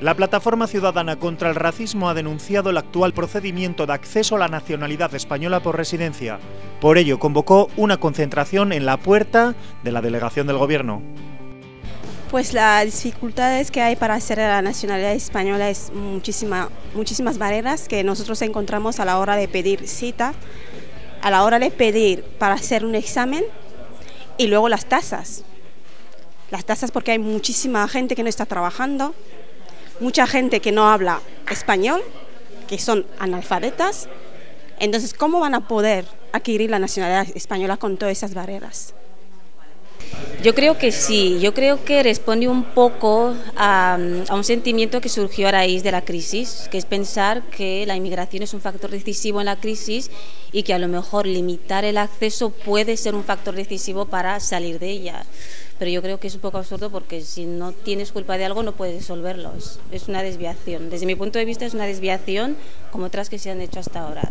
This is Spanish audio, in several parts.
La Plataforma Ciudadana contra el Racismo ha denunciado el actual procedimiento de acceso a la nacionalidad española por residencia. Por ello, convocó una concentración en la puerta de la delegación del Gobierno. Pues las dificultades que hay para hacer la nacionalidad española es muchísimas barreras que nosotros encontramos a la hora de pedir cita, a la hora de pedir para hacer un examen y luego las tasas. Las tasas porque hay muchísima gente que no está trabajando, mucha gente que no habla español, que son analfabetas. Entonces, ¿cómo van a poder adquirir la nacionalidad española con todas esas barreras? Yo creo que sí, yo creo que responde un poco a un sentimiento que surgió a raíz de la crisis, que es pensar que la inmigración es un factor decisivo en la crisis y que a lo mejor limitar el acceso puede ser un factor decisivo para salir de ella. Pero yo creo que es un poco absurdo porque si no tienes culpa de algo no puedes resolverlo, es una desviación. Desde mi punto de vista es una desviación como otras que se han hecho hasta ahora.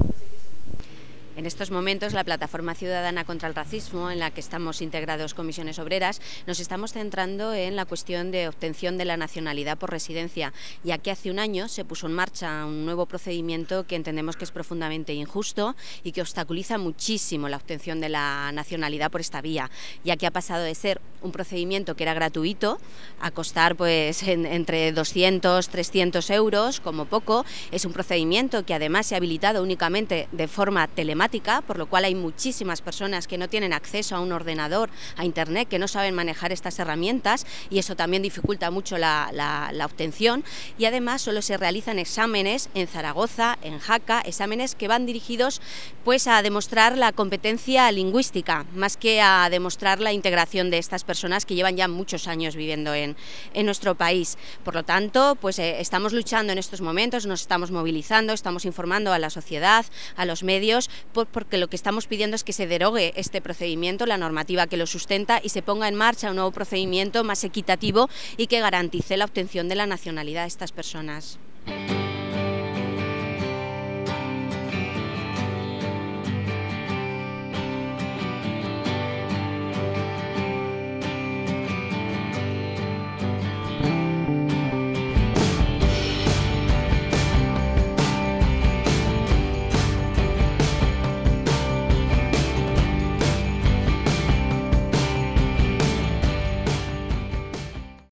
En estos momentos, la Plataforma Ciudadana contra el Racismo, en la que estamos integrados comisiones obreras, nos estamos centrando en la cuestión de obtención de la nacionalidad por residencia, ya que hace un año se puso en marcha un nuevo procedimiento que entendemos que es profundamente injusto y que obstaculiza muchísimo la obtención de la nacionalidad por esta vía, ya que ha pasado de ser un procedimiento que era gratuito a costar pues entre 200, 300 euros como poco. Es un procedimiento que además se ha habilitado únicamente de forma telemática, por lo cual hay muchísimas personas que no tienen acceso a un ordenador, a internet, que no saben manejar estas herramientas y eso también dificulta mucho la obtención, y además solo se realizan exámenes en Zaragoza, en Jaca, exámenes que van dirigidos pues a demostrar la competencia lingüística, más que a demostrar la integración de estas personas que llevan ya muchos años viviendo en nuestro país. Por lo tanto, pues estamos luchando en estos momentos, nos estamos movilizando, estamos informando a la sociedad, a los medios, porque lo que estamos pidiendo es que se derogue este procedimiento, la normativa que lo sustenta, y se ponga en marcha un nuevo procedimiento más equitativo y que garantice la obtención de la nacionalidad de estas personas.